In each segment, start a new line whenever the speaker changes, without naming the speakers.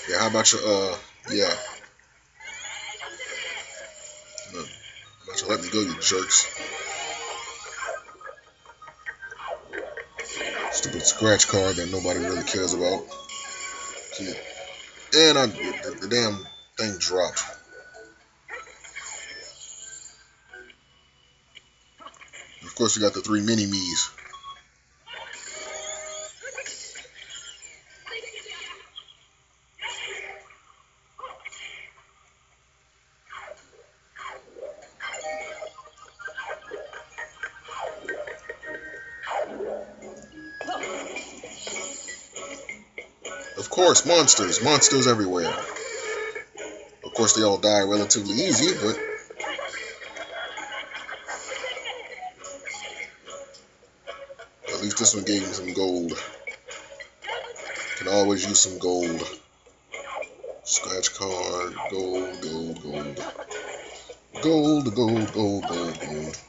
Yeah, how about you, yeah. No, how about you let me go, you jerks. Stupid scratch card that nobody really cares about. Yeah. And the damn thing dropped. Of course, you got the 3 mini-me's. Of course, monsters. Monsters everywhere. Of course, they all die relatively easy, but at least this one gave me some gold. Can always use some gold. Scratch card, gold, gold, gold. Gold, gold, gold, gold, gold.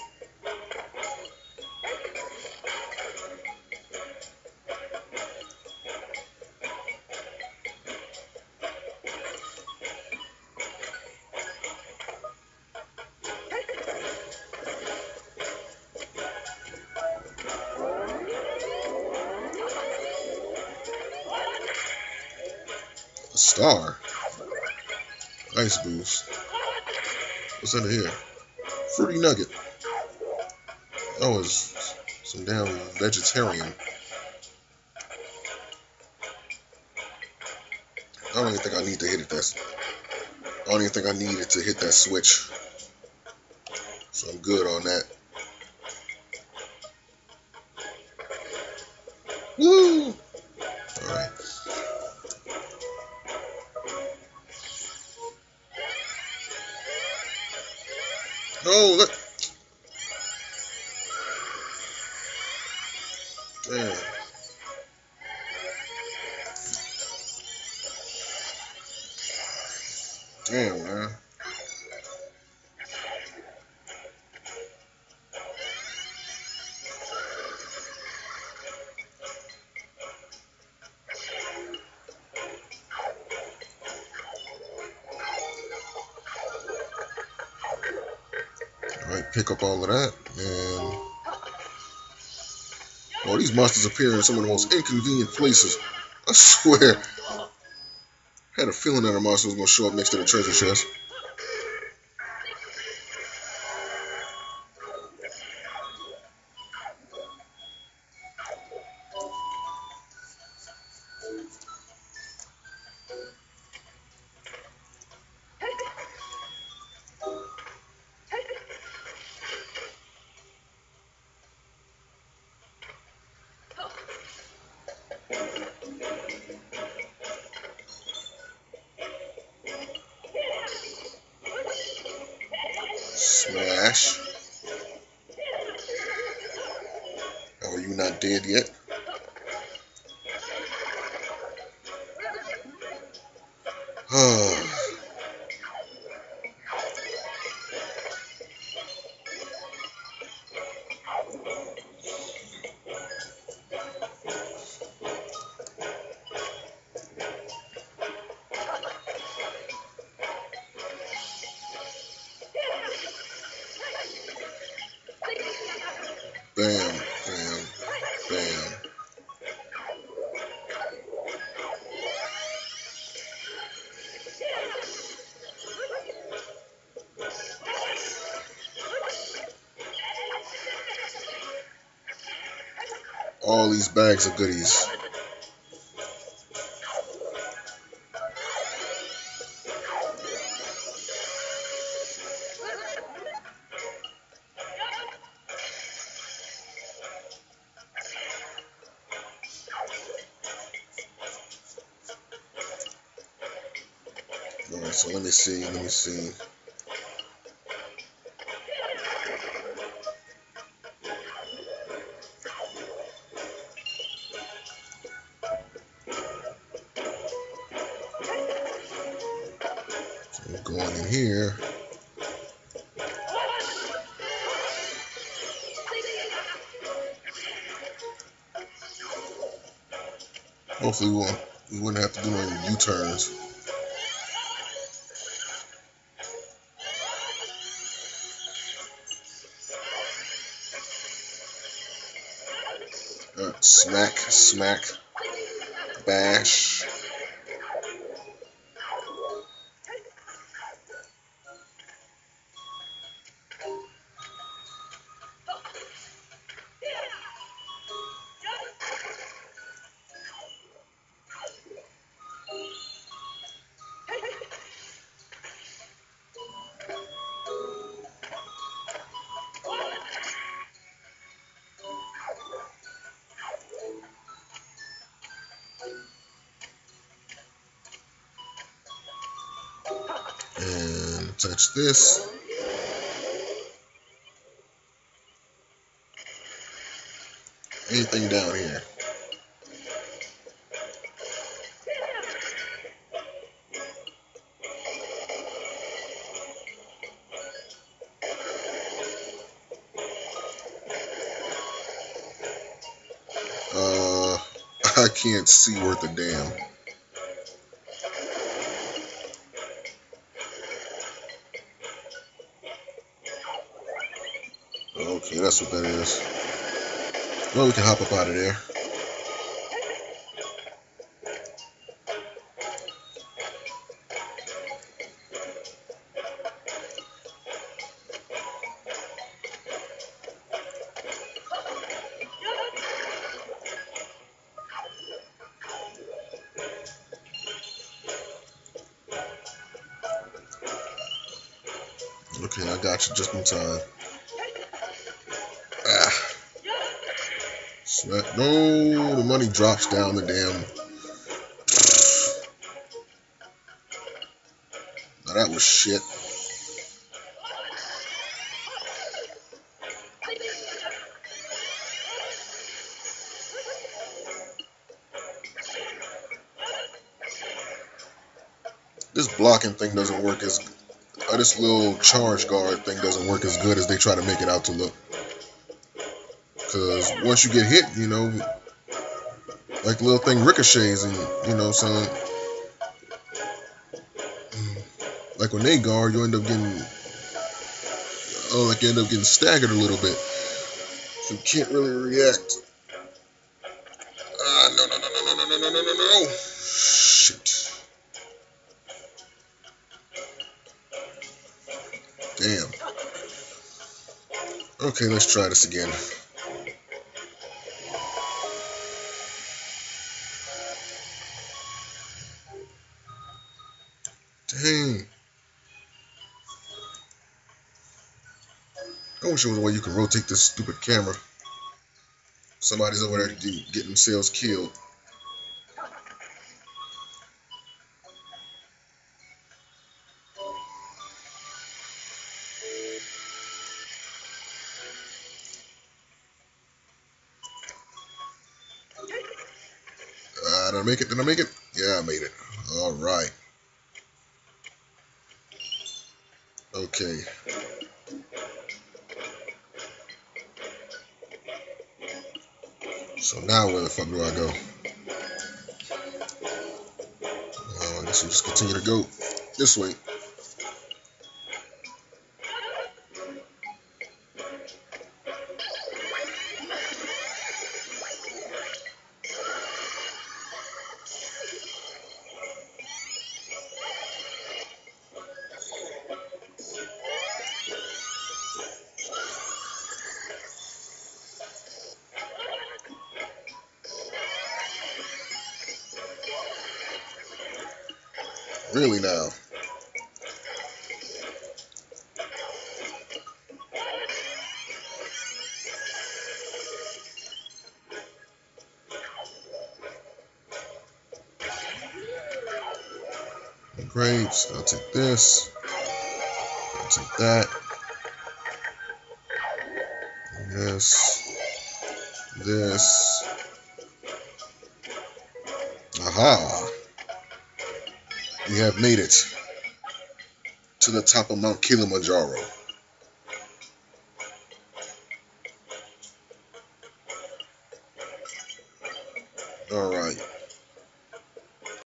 A star. Ice boost. What's under here? Fruity nugget. That was some damn vegetarian. I don't even think I need to hit it. I don't even think I needed to hit that switch. So I'm good on that. Woo! Alright. Oh, look. Damn. Damn, man. Alright, pick up all of that. And oh, these monsters appear in some of the most inconvenient places. I swear. I had a feeling that a monster was going to show up next to the treasure chest. Smash. How are you not dead yet? Bam, bam, bam. All these bags of goodies. Alright, so let me see. So we're going in here. Hopefully we won't You wouldn't have to do any U-turns. Smack, smack, bash. And touch this. Anything down here? I can't see worth a damn. Okay, that's what that is. Well, we can hop up out of there. Okay, I got you just in time. Ah. No, the money drops down the damn. Now that was shit. This blocking thing doesn't work as this little charge guard thing doesn't work as good as they try to make it out to look. Because once you get hit, you know, like the little thing ricochets, and you know, son, like when they guard, you end up getting, like you end up getting staggered a little bit. So you can't really react. No. Shit. Damn. Okay, let's try this again. Dang. I wish there was a way you could rotate this stupid camera. Somebody's over there getting themselves killed. Did I make it? Did I make it? Yeah, I made it. All right. Okay. So now where the fuck do I go? I guess we'll just continue to go this way. Really now. Grapes. I'll take this. I'll take that. This. Aha. We have made it to the top of Mount Kilimanjaro.